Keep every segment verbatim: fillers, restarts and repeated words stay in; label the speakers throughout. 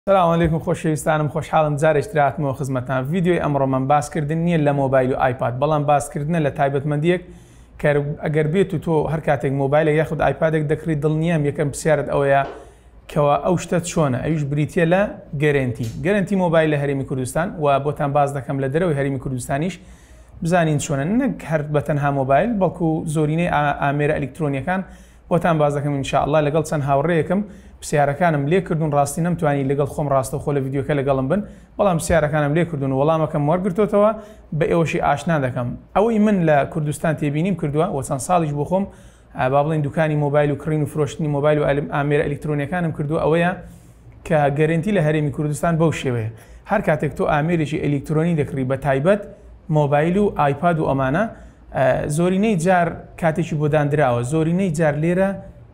Speaker 1: السلام عليكم خۆشەویستانم خۆشحاڵم جارێک دراتمەوە خزمەتان ڤیدیۆی ئەمڕۆمان باسکردن نییە لە مۆبایل و ئایپاد بەڵام باسکردنە لە تایبەتمەندیەک کە ئەگەر بێت و تۆ هەر کاتێک مۆبایلێک یاخود ئایپادێک دەکڕی دڵنیام یەکەم پرسیارت ئەوەیە کەوا ئەو شتت چۆنە ئەویش بریتە لە گەرەنتی گەرەنتی مۆبایل لە هەرێمی کوردستان و بۆتان باز دەکەم لە دەرەوەی هەرێمی کوردستانیش بزانین چۆنە نەک هەر بەتەنها مۆبایل بەڵکو زۆرینەی ئامێرە ئەلکترۆنیەکان بۆتان باز دەکەم ئینشاءالله لەگەڵ چەند هاوڕێیەکم پرسیارەکانم لێ کردوون ڕاستی نەمتوانی لەگەڵ خۆم ڕاستەوخۆ لە ڤیدیۆکە لەگەڵم بن بەڵام پرسیارەکانم لێ کردوون وەڵامەکەم وەرگرتوتەوە بە ئێوەشی ئاشنا دەکەم ئەوەی من لە کوردستان تێبینیم کردووە و چەند ساڵیش بۆ خۆم با بڵێن دوکانی مۆبایل و کڕین و فرۆشتنی مۆبایل و ئامێرە ئەلکترۆنیەکانم کردووە ئەوەیە کە گەرەنتی لە هەرێمی کوردستان بەو شێوەیە هەر کاتێک تۆ ئامێرێکی ئەلکترۆنی دەکڕی بە تایبەت مۆبایل و ئایپاد و ئەمانە زۆرینەی جار کاتێکی بۆ دانراوە زۆرینەی جار لێرە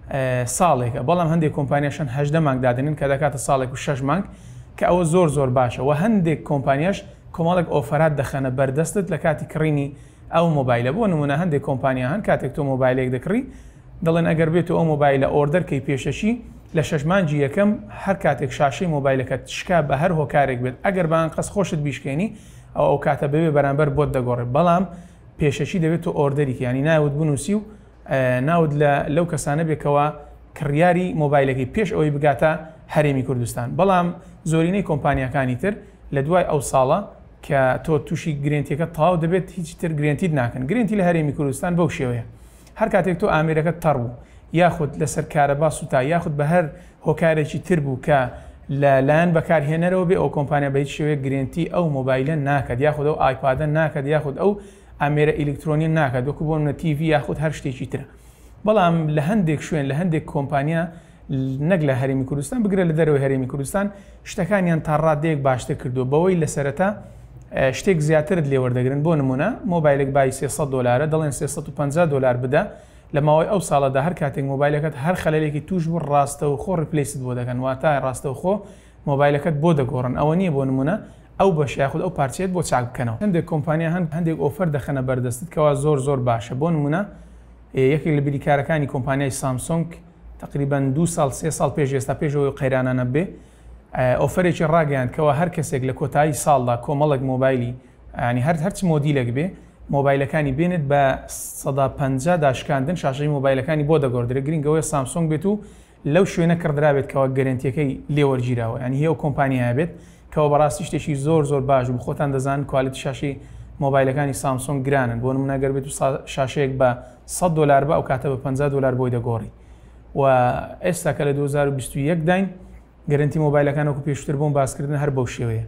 Speaker 1: ساڵێکە بەڵام هەندێک کۆمپانیاشان هەژدە مانگ دادنن کە دەکاتە ساڵێک و شەش مانگ کە ئەوە زۆر زۆر باشە و هەندێک کۆمپانیاش کۆمەڵێک ئۆفەرات دەخەنە بەردەستت لە کاتی کڕینی ئەو مۆبایلە بۆ نمونە هەندێک کۆمپانیا هەن کاتێک تۆ مۆبایلێک دەکڕی دەڵێن ئەگەر بێت ئەو مۆبایلە ئۆردەرکەی پێشەشی لە شەش مانگی یەکەم هەر کاتێک شاشەی مۆبایلەکەت شکا بە هەر هۆکارێک بێت ئەگەر بان قەس خۆشت بیشکێنی ئەو ئەو کاتە ببێ بەرامبەر بۆت دەگۆڕێت بەڵام پێشەشی دەبێت تۆ ئۆردەریکە ینی ناوت بنووسی و ناود لەو کەسانە بێکەوە کڕیاری مۆبایلەکەی پێش ئەوەی بگاتە هەرێمی کوردستان بەڵام زۆرینەی کۆمپانیەکانی تر لە دوای ئەو ساڵە کە تۆ تووشی گرنتیەکە تاو دەبێت هیچ تر گرنتیت ناکەن گرنتی لە هەرێمی کوردستان بەو شێوەیە هەر کاتێک تۆ ئامێرەکەت تەڕ بوو یاخود لەسەر کارەبا سوتا یاخود بە هەر هۆکارێکی تر بوو کە لەلایەن بەکارهێنەرەوە بێ ئەو کۆمپانیا بە هیچ شێوەیە گرنتی ئەو مۆبایلە ناکات یاخود ئەو ئایپادە ناکات یاخود ئەو ئامێرە ئیلکترۆنی ناکات وەکو بۆ منە تیڤی یاخود هەر شتێکی ترە بەڵام لە هەندێک شوێن لە هەندێک کۆمپانیا نەک لە هەرێمی کوردستان بگرە لە دەرەوەی هەرێمی کوردستان شتەکانیان تا ڕادەیەک باشتر کردو بەوەی لە سەرەتا شتێک زیاترت لێوەردەگرن بۆ نمونە مۆبایلێک بای سێسەد دۆلارە دەڵێن سێسەد و پەنجا دۆلار بدە لە ماوەی ئەو ساڵەدا هەر کاتێک مۆبایلەکەت هەر خەلەلێکی توش بوو ڕاستەوخۆ ڕیپلیست بۆ دەکەن واتە ڕاستەوخۆ مۆبایلەکەت بۆ دەگۆڕن ئەوە نییە بۆ نمونە ئەو بەش یاخود ئەو پارچێت بۆ چاک بکەنەوە هەندێک کۆمپانیا هەند هەندێک ئۆفەر دەخەنە بەردەستت کەوا زۆر زۆر باشە بۆ نمونە یەکێک لە بریکارەکانی کۆمپانیای سامسۆنگ تقریبان دو ساڵ سێ ساڵ پێش ئێستا پێشەوەی قەیرانانە بێ ئۆفەرێکی ڕاگەیاند کەەوە هەر کەسێک لە کۆتایی ساڵدا کۆمەڵک مۆبایلی ینی هەر هەرچ مۆدیلێک بێ مۆبایلەکانی بێنێت بە سەدا پەنجا داشکاندن شاشەی مۆبایلەکانی بۆ دەگۆڕدرێت گرنگەوەی سامسۆنگ بێت و لەو شوێنە کردرابێت کەەوە گەرنتیەکەی لێوەرگیراوە ینی هێو کۆمپانیا بێت کەەوە بەڕاستی شتێکی زۆر زۆر باش بوو خۆتان دەزان کوالیتی شاشی مۆبایلەکانی سامسۆنگ گرانن بۆ نمونە گەر بێت و شاشەیەک بە سەد دۆلار بە ئەو کاتە بە پەنجا دۆلار بۆی دەگۆڕی و ئێستا کە لە دوو هەزار و بیست و یەک داین گەرنتی مۆبایلەکان وەکو پێشتر بۆم باسکردن هەر بەو شێوەیە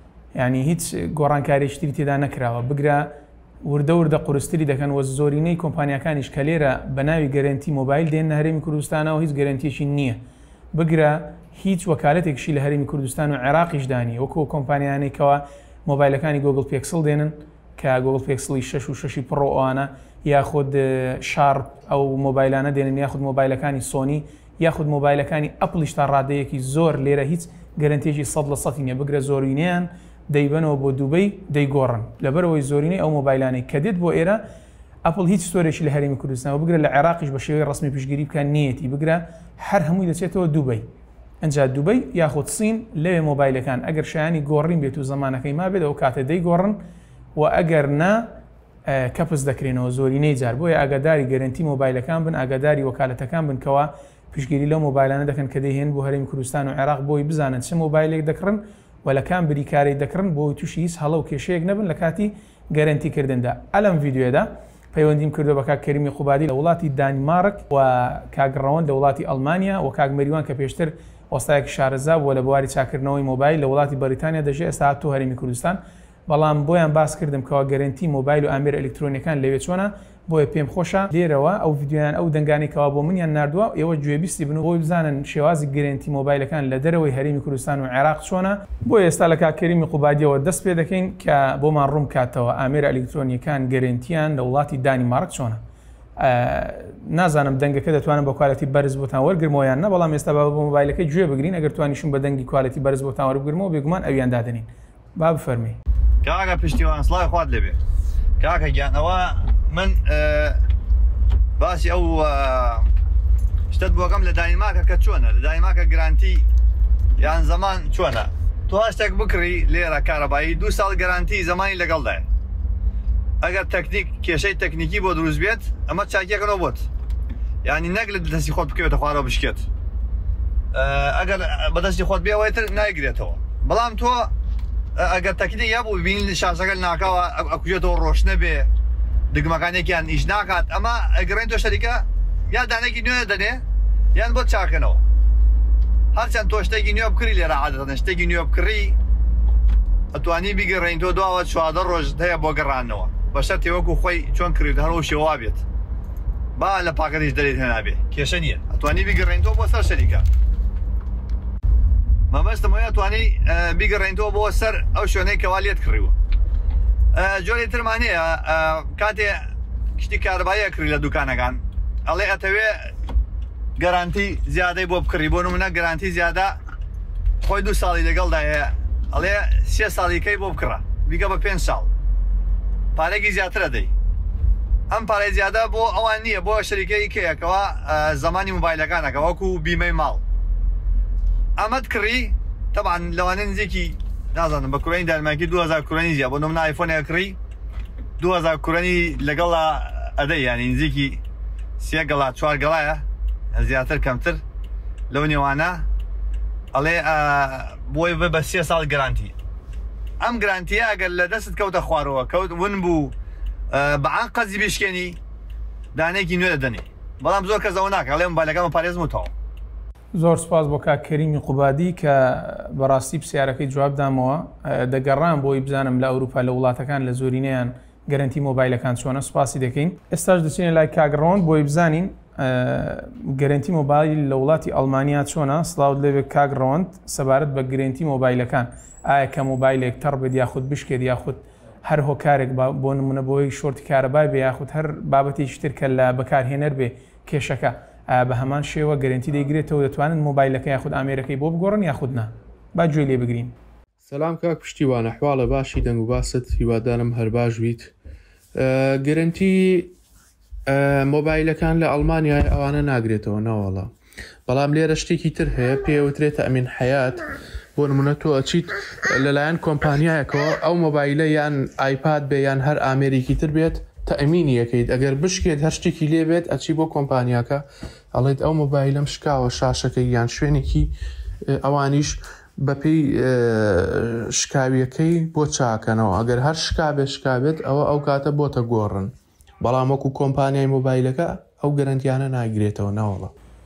Speaker 1: ینی هیچ گۆڕانکاریشتری تێدا نەکراوە بگرە وردە وردە قورستری دەکەن وە زۆرینەی کۆمپانیەکانیش کە لێرە بە ناوی گەرنتی مۆبایل دێنە هەرێمی کوردستانەوە هیچ گەرنتیەکی نییە بگرە هیچ وەکالەتێکشی لە هەرێمی کوردستان و عێراقیش دانی وەکو کۆمپانیانەی کەوا مۆبایلەکانی گۆگڵ پێکسل دێنن کە گۆگڵ پێکسلی شەش و شەشی پڕۆ ئەوانە یاخود شارپ ئەو مۆبایلانە دێنن یاخود مۆبایلەکانی سۆنی یاخود مۆبایلەکانی ئەپڵیش تا ڕادەیەکی زۆر لێرە هیچ گەرنتێکی سەد لە سەدی نییە بگرە زۆرینەیان دەیبنەوە بۆ دووبەی دەیگۆڕن لەبەرەوەی زۆرینەی ئەو مۆبایلانەی کە دێت بۆ ئێرە ئەپڵ هیچ ستۆرێکی لە هەرێمی کوردستانەوە بگرە لە عێراقیش بە شێوەی ڕسمی پشتگیری بکە نیەتی بگرە هەر هەمووی دەچێتەوە دووبەی ئەنجا دووبەی یاخود سین لەوێ مۆبایلەکان ئەگەر شایانی گۆڕین بێت و زەمانەکەی ما بێت ئەو کاتە دەیگۆڕن و ئەگەر نا کەپس دەکرێنەوە زۆرینەی جار بۆیە ئاگاداری گەرنتی مۆبایلەکان بن ئاگاداری وەکالەتەکان بن کەوا پشتگیری لەو مۆبایلانە دەکەن کە دەیهێن بۆ هەرێمی کوردستان و عێراق بۆی بزانن چه مۆبایلێک دەکڕن و لە کام بریکارەی دەکڕن بۆی تووشی هیچ هەڵە و کێشەیەک نەبن لە کاتی گەرنتیکردندا ئەلەم ڤیدیۆدا پەیوەندیم کردو بە کاک کەریمی قوبادی لە وڵاتی دانمارک و کاک ڕەوەند لە وڵاتی ئەڵمانیا و کاک مەریوان کە پێشتر وەستایەکی شارەزا بووە لە بواری چاکردنەوەی مۆبایل لە وڵاتی بەریتانیا دەژێت ئێستا هاتووە هەرێمی کوردستان بەڵام بۆیان باس کردم کەوا گەرنتی مۆبایل و ئامێرە ئەلکترۆنیەکان لەوێ چۆنە بۆیە پێم خۆشە لێرەوە ئەو ڤیدیۆیان ئەو دەنگانی کەوا بۆ منیان نردووە ئێوە گوێبیستی بن و بۆی بزانن شێوازی گەرنتی مۆبایلەکان لە دەرەوەی هەرێمی کوردستان و عێراق چۆنە بۆ ئێستا لە کاک کەریمی قوبادیەوە دەست پێ دەکەین کە بۆمان ڕوون کاتەوە ئامێرە ئەلکترۆنیەکان گەرنتیان لە وڵاتی دانمارک چۆنە نازانم دەنگەکە دەتوانم بە کوالەتی بەرز بۆتان وەرگرمەوە یان نە بەڵام ئێستا بە مۆبایلەکەی گوێ بگرین ئەگەر توانیشم بە دەنگی کوالەتی بەرز بۆتان وەربگرمەوە بێگومان ئەویان دادنین با بفەرمی
Speaker 2: کاکە پشتیوان سڵای خوات لەبێ کاکە گیانەوە من باسی ئەو شتت بۆکەم لە دانیمارکە کە چۆنە لە دانیمارکە گرانتی یان زەمان چۆنە تۆ هەشتێک بکڕی لێرە کارەبایی دوو ساڵ گەرانتی زەمانی لەگەڵدایە ئەگەر تەکنیک کێشەی تەکنیکی بۆ دروست بێت ئەمە چاکیەکەنەوە بۆت یعنی نەک لە دەستی خۆت بکەوێتە خوارەوە بشکێت ئەگەر بەدەستی خۆت بێەوەیتر نایگرێتەوە بەڵام تۆ ئەگەر تەکنیک یا بوو ببین شاسەکە ناکاوە ئەکوژێتەوە ڕۆشنە بێ دگمەکانێکیان ئیش ناکات ئەمە ئەگەڕێن تۆ شەریکە یا دانێکی نوێ دەنێ یان بۆ چاکەنەوە هەرچەند تۆ شتێکی نوێ بکڕی لێرە عادەتەن شتێکی نوێ بکڕی ئەتوانی بیگەڕێن تۆ دواوە چوادە ڕۆژ هەیە بۆ گەڕانەوە بەشەر تێوەکو خۆی چۆن کڕیت هەرەوە شێوا بێت با لە پاکەتیش دەرێت هێنابێ کێشە نییە ئەتوانی بیگەڕێن تۆ بۆ سەر شەریکە مەبەستم وەیە ئەتوانی بیگەڕێنەوە بۆ سەر ئەو شوێنەی کەوا لێت کڕیوە جۆری ترمانەیە کاتێ شتی کارەباییە کڕی لە دوکانەکان ئەڵێ ئەتەوێ گەرانتی زیادەی بۆ بکڕی بۆ نمونە گەرانتی زیادە خۆی دوو ساڵی لەگەڵدایە ئەڵێ سێ ساڵیکەی بۆ بکڕە بیکە بە پێنج ساڵ پارێکی زیاترە دەی ئەم پارەی زیادە بۆ ئەوان نییە بۆ شەریکەی کەیەکەوە زەمانی مۆبایلەکانەکە وەکو بیمەی ماڵ ئەمەد کڕی تەبان لەوانە نزیکی نازانم بە کوڕەنی دارماکی دو هەزار کوڕەنی زیاد بۆ نمونە ئایفۆنێک کڕی دو هەزار کوڕەنی لەگەڵا ئەدەی یانی نزیکی سێ گەڵا چوار گەڵایە زیاتر کەمتر لەو نێوانە ئەڵێ بۆی بە بە سێ ساڵ گەرانتی ئەم گرانتیە ئەگەر لە دەست کەوتە خوارەوە کەوت ون بوو بەعان قەزی بشکێنی دانێکی نوێ دەدەنێ بەڵام زۆر کەس ئەوە ناکە ئەڵێ مۆبایلەکەمە پارێزمەوە
Speaker 1: زۆر سپاس بۆ کاک کەریمی قوبادی کە بەڕاستی پرسیارەکەی جواب دامەوە دەگەڕام بۆی بزانم لە ئەوروپا لە وڵاتەکان لە زۆرینەیان گەرانتی مۆبایلەکان چۆنە سوپاسی دەکەین ئێستاش دەچینە لای کاک ڕۆند بۆی بزانین گەرانتی مۆبایل لە وڵاتی ئەڵمانیا چۆنە سڵاوت لێبێت کاک ڕۆند سەبارەت بە گەرانتی مۆبایلەکان ئایا کە مۆبایلێک تەڕ بێت یاخود بشکێت یاخود هەر هۆکارێک بۆ نمونە بۆی شۆرتی کارەبای بێ یاخود هەر بابەتێکی تر کە لە بەکارهێنەر بێ کێشەکە بە هەمان شێوە گەرانتی دەیگرێتەوە دەتوانن مۆبایلەکە یاخود ئامێرەکەی بۆ بگۆڕن یاخود نا با گوێ لێ بگرین
Speaker 3: سەلام کاک پشتیوان ئەحواڵە باشی دەنگ و باست هیوادارم هەر باش بیت گەرانتی مۆبایلەکان لە ئەڵمانیای ئەوانە ناگرێتەوە ناوەڵە بەڵام لێرە شتێکی تر هەیە پێوترێتە ئەمین حەیات بۆ نمونە تۆ ئەچیت لەلایەن کۆمپانیایەکەوە ئەو مۆبایلە یان ئایپاد بێ یان هەر ئامێریکی تر بێت تەئەمینی یەکەیت ئەگەر بشکێت هەر شتێکی لێ بێت ئەچی بۆ کۆمپانیاکە ئەڵێت ئەو مۆبایلەم شکاوە شاشەکەی یان شوێنێکی ئەوانیش بەپێی شکاویەکەی بۆ چاکەنەوە ئەگەر هەر شکابێ شکابێت ئەوە ئەو کاتە بۆتە گۆڕن بەڵام وەکو کۆمپانیای مۆبایلەکە ئەو گەرانتیانە ناگرێتەوە ناوەڵە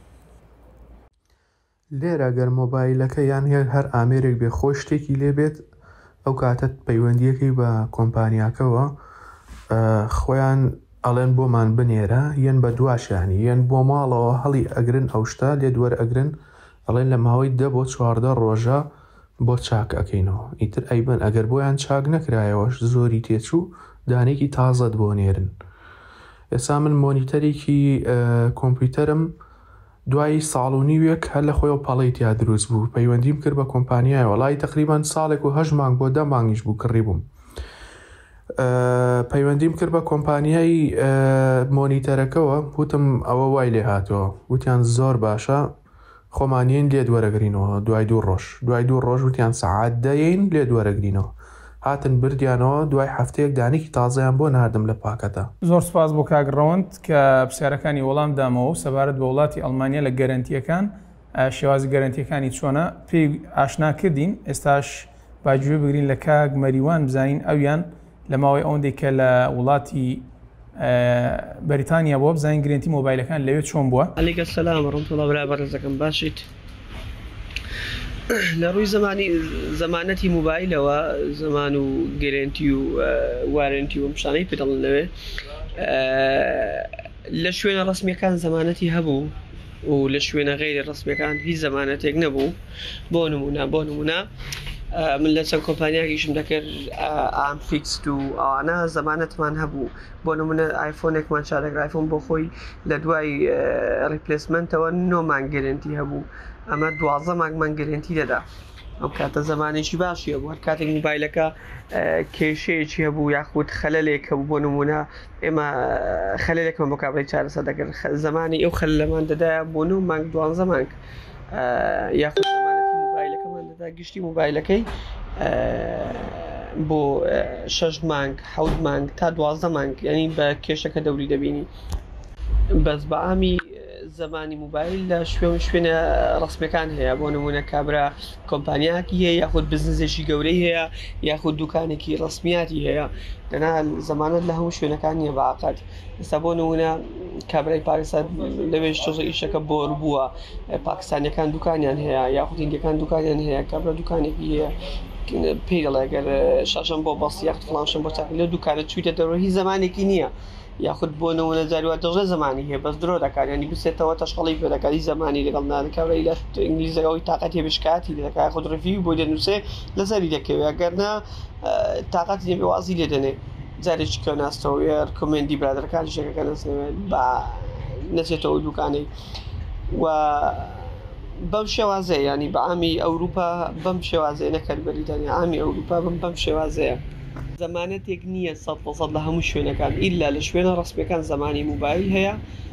Speaker 3: لێرە گەر مۆبایلەکە یان هێر هەر ئامێرێک بێ خۆش شتێکی لێ بێت ئەو کاتت پەیوەندیەکەی بە کۆمپانیاکەوە خۆیان ئەڵێن بۆمان بنێرە یەن بە دواشانی یەن بۆ ماڵەوە هەڵی ئەگرن ئەو شتا لێ دووەرە ئەگرن ئەڵێن لە ماوەی دە بۆ چواردە ڕۆژە بۆ چاک ئەەکەینەوە ئیتر ئەیبن ئەگەر بۆیان چاک نەکرایەوەش زۆری تێچوو دانێکی تازەت بۆ نێرن ئێستا من مۆنیتەرێکی کۆمپیوتەرم دوای ساڵ و نیوێک هەر لە خۆی و پەڵەیتیا دروست بوو پەیوەندیم کرد بە کۆمپانیای وڵی تقریبان ساڵێک و هەژ مانگ بۆ دە مانگیش بوو کڕی بووم پەیوەندیم کرد بە کۆمپانیای مۆنیتەرەکەەوە وتم ئەوە وای لێ هاتەوە وتیان زۆر باشە خۆمانیین لێ دووەرەگرینەوە دوای دوو ڕۆژ دوای دوو ڕۆژ وتیان سەعات دەیین لێ دووەرەگرینەوە هاتن بردیانەوە دوای هەفتەیەک دانێکی تازەیان بۆ ناردم لە پاکەتە
Speaker 1: زۆر سپاس بۆ کاک ڕۆند کە پرسیارەکانی وەڵام دامەوە و سەبارەت بە وڵاتی ئەڵمانیا لە گەرانتیەکان شێوازی گەرانتیەکانی چۆنە پێی ئاشنا کردین ئێستاش باگوێ بگرین لە کاک مەریوان بزانین ئەویان لە ماوەی ئەوەندێک کە لە وڵاتی بەریتانیا بۆ بزانین گرنتی مۆبایلەکان لەوێ چۆن بووە
Speaker 4: عەلەیکە سەلام ڕەحمەتوڵڵا برا بەڕێزەکەم باشیت لە ڕووی زمانی زەمانەتی مۆبایلەوە زەمان و گەرانتی و وارنتی و شتانەی پێ دەڵێنەوێ لە شوێنە ڕەسمیەکان زەمانەتی هەبوو و لە شوێنە غەیری ڕەسمیەکان هیچ زەمانەتێک نەبوو بۆ نمونە بۆ نمونە من لە چەند کۆمپانیاکیشم دەکرد ئام فیکسد و ئەوانە زەمانەتمان هەبوو بۆ نمونە ئایفۆنێکمان چادەکرا ئایفۆن بۆ خۆی لە دوای ریپلێسمنتەوە نۆ مانگ گەرانتی هەبوو ئەمە دوازدە مانگمان گەرانتی دەدا ئەو کاتە زەمانێکی باشی هەبوو هەر کاتێک مۆبایلەکە کێشەیەکی هەبوو یاخود خەلەلێک هەبوو بۆ نمونە ئێمە خەلەلێکمان بۆ کابڕی چارەسەر دەکرد زەمانی ئەو خەلەلەمان دەدایە بۆ نۆ مانگ دوازدە مانگ یاخود زەمانەتی مۆبایلەکەمان گشتی مۆبایلەکەی بۆ شەش مانگ حەوت مانگ تا دوازدە مانگ ینی بە کێشەکە دەوری دەبینی بەس بە ئامی زمانی مۆبایل لە شوێن شوێنە ڕسمەکان هەیە بۆ نمونە کابرا کۆمپانیاکی هەیە یاخود بزنسێکی گەورەی هەیە یاخود دوکانێکی ڕسمیاتی هەیە دەنا زمانت لە هەموو شوێنەکان نییە باقات ئێستا بۆ نمونە کابرای پاکستان لەوێش تۆزە ئیشەکە بۆر بووە پاکستانیەکان دوکانیان هەیە یاخود هیندیەکان دوکانیان هەیە کابرا دوکانێکی هەیە پێی دەڵێ ئەگەر شاشەم بۆ بەست یاخت فڵانشم بۆ چاک لە دوکانە چوویتە دەرەوە هیچ زمانێکی نییە یاخود بۆ نەوەنە جاروات دەژە زمانی هەیە بەس درۆ دەکات ینی بسێتەوە تەشقەڵی پێ دەکات هیچ زمانی لەگەڵ نادەکاوی لە ئینگلیزەکەەوەی تااقەت هێ بشکاتی دەکات یاخود ڕڤیو بۆ دەنووسێ لەسەری دەکەوێت گەرنا تااقەتی دێ وازی لێ دەنێ جارێکی کە ناستەوە کۆمنتی برادەکان شێکەکە نەسنەوێت بە نەچێتەوە دوکانەی و بەم شێوازەیە ینی بە ئامی ئەوروپا بەم شێوازەیە نەکرد بەریتانیا ئامی ئەوروپا بم بەم شێوازەیە زمانەتێک نییە سەد پەسەد لە هەموو شوێنەکان ئیلا لە شوێنە ڕسمیەکان زمانی مۆبایل هەیە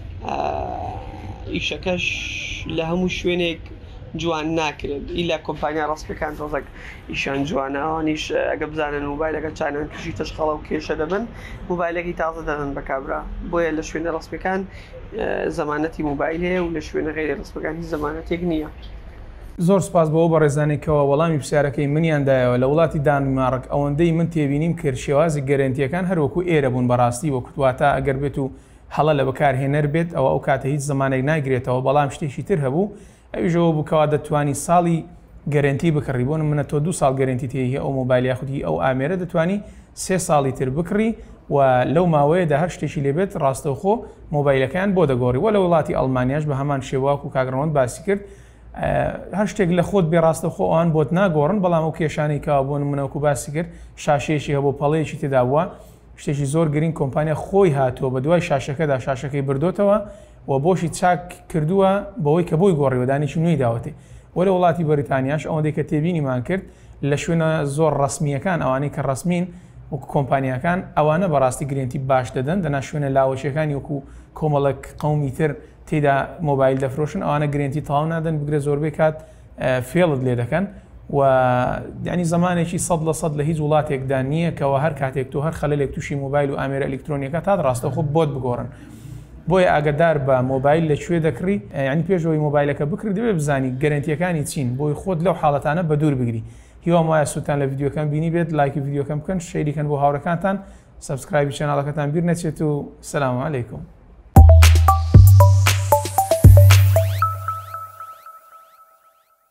Speaker 4: ئیشەکەش لە هەموو شوێنێک جوان ناکرێت ئیلا کۆمپانیا ڕسمیەکان تۆزێک ئیشان جوانەوانیش ئەگە بزانن مۆبایلەکە چانیان تووشی تەشخەڵە و کێشە دەبن مۆبایلێکی تازە دەدەن بە کابرا بۆیە لە شوێنە ڕسمیەکان زمانەتی مۆبایل هەیە و لە شوێنە غیری ڕسمیەکان هیچ زمانەتێک نییە.
Speaker 1: زۆر سپاس بەەوە بە ڕێزانێکەوە وەڵامی پرسیارەکەی منیاندایەوە لە وڵاتی دانمارک ئەوەندەی من تێبینیم کرد شێوازی گەرنتیەکان هەروەکو ئێرە بوون بەڕاستی وە کوتواتە ئەگەر بێت و هەڵە لە بەکارهێنەر بێت ئەوە ئەو کاتە هیچ زمانێک ناگرێتەوە بەڵام شتێکی تر هەبوو ئەویژەوە بووکەوە دەتوانی ساڵی گەرنتی بکڕی بۆن منە تۆ دو ساڵ گەرنتی تێهی ئەو مۆبایل یاخودی ئەو ئامێرە دەتوانی سێ ساڵی تر بکڕی و لەو ماوەیەدا هەر شتێکی لێبێت ڕاستەوخۆ مۆبایلەکان بۆ دەگۆڕی وە لە وڵاتی ئەڵمانیاش بە هەمان شێواک و کاگڕەوەند باسی کرد هەر شتێک لە خۆت بێڕاستە خۆ ئەوان بۆت ناگۆڕن بەڵام ئەو کێشانەی کاوە بۆ منەوەکو باسی کرد شاشەیەکی هەبوو پەڵەیەکی تێدا بووە شتێکی زۆر گرنگ کۆمپانیا خۆی هاتووە بە دوای شاشەکەدا شاشەکەی بردۆتەوە و بۆشی چاک کردووە بەوەی کە بۆی گۆڕیوە دانیشی نوێی داوەتێ وە لە وڵاتی بەریتانیاش ئەوەندەی کە تێبینیمان کرد لە شوێنە زۆر ڕسمیەکان ئەوانەی کە ڕسمین وەکو کۆمپانیەکان ئەوانە بەڕاستی گرنتی باش دەدەن دەنا شوێنە لاوەشیەکانی وەکو کۆمەڵک قەومی تر تێدا مۆبایل دەفرۆشن ئەوانە گرنتی تاو نادەن بگرێ زۆربەی کات فێڵت لێ دەکەن و ینی زمانێکی سەد لە سەد لە هیچ وڵاتێکدا نییە کەەوە هەر کاتێک تۆ هەر خەلەلێک تووشی مۆبایل و ئامێرە ئەلکترۆنیەکە تا ڕاستەخۆ بۆت بگۆڕن بۆیە ئاگدار بە مۆبایل لەکوێ دەکڕی ینی پێشەوەی مۆبایلەکە بکرد دەبێ بزانی گەرنتیەکانی چین بۆی خۆت لەو حاڵەتانە بە دوور بگری هیوام وایە سووتان لە ڤیدیۆکەم بینی بێت لایکی ڤیدیۆکەم بکەن شەیریکەن بۆ هاوڕەکانتان سەبسکرایبی چەناڵەکەتان بیر نەچێت و سەلام عەلەیکوم.